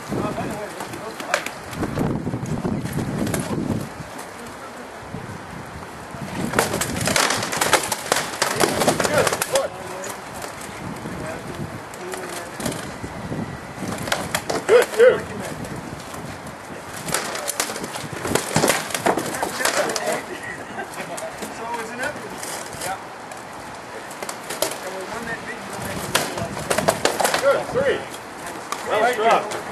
Good, good. So isn't it? Yeah. And we won that big one. Good, 3. Nice drop.